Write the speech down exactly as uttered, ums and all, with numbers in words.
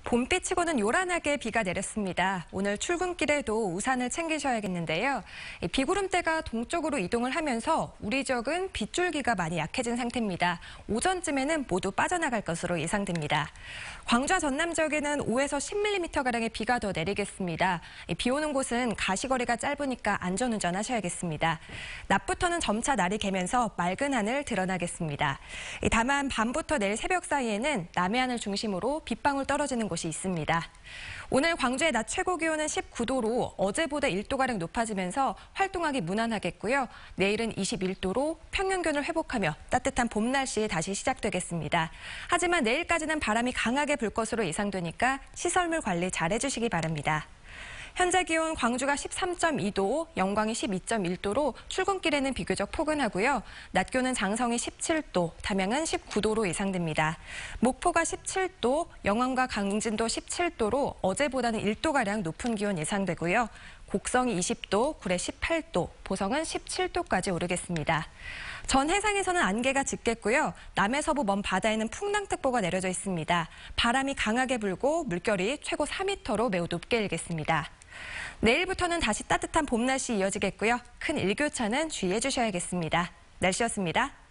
봄비치고는 요란하게 비가 내렸습니다. 오늘 출근길에도 우산을 챙기셔야겠는데요. 비구름대가 동쪽으로 이동을 하면서 우리 지역은 빗줄기가 많이 약해진 상태입니다. 오전쯤에는 모두 빠져나갈 것으로 예상됩니다. 광주와 전남 지역에는 오에서 십 밀리미터가량의 비가 더 내리겠습니다. 비 오는 곳은 가시거리가 짧으니까 안전운전 하셔야겠습니다. 낮부터는 점차 날이 개면서 맑은 하늘 드러나겠습니다. 다만 밤부터 내일 새벽 사이에는 남해안을 중심으로 빗방울 떨어지는 곳이 있습니다. 오늘 광주의 낮 최고 기온은 십구 도로 어제보다 일 도가량 높아지면서 활동하기 무난하겠고요. 내일은 이십일 도로 평년 기온을 회복하며 따뜻한 봄 날씨 다시 시작되겠습니다. 하지만 내일까지는 바람이 강하게 불 것으로 예상되니까 시설물 관리 잘 해주시기 바랍니다. 현재 기온 광주가 십삼 점 이 도, 영광이 십이 점 일 도로 출근길에는 비교적 포근하고요. 낮 기온은 장성이 십칠 도, 담양은 십구 도로 예상됩니다. 목포가 십칠 도, 영암과 강진도 십칠 도로 어제보다는 일 도가량 높은 기온 예상되고요. 곡성이 이십 도, 구례 십팔 도, 보성은 십칠 도까지 오르겠습니다. 전 해상에서는 안개가 짙겠고요. 남해 서부 먼 바다에는 풍랑특보가 내려져 있습니다. 바람이 강하게 불고 물결이 최고 사 미터로 매우 높게 일겠습니다. 내일부터는 다시 따뜻한 봄 날씨 이어지겠고요. 큰 일교차는 주의해 주셔야겠습니다. 날씨였습니다.